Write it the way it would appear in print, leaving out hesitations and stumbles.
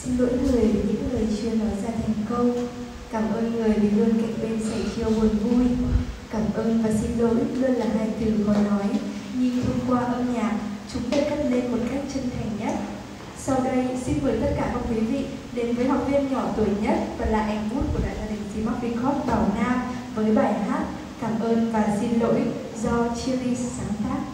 Xin lỗi người vì những lời chưa nói ra thành câu. Cảm ơn người vì luôn cạnh bên sẻ chia buồn vui. Cảm ơn và xin lỗi luôn là hai từ khó nói, nhưng thông qua âm nhạc, chúng tôi cất lên một cách chân thành nhất. Sau đây, xin mời tất cả các quý vị đến với học viên nhỏ tuổi nhất và là anh út của đại gia đình Cmac Record Bảo Nam với bài hát Cảm ơn và xin lỗi do Chillies sáng tác.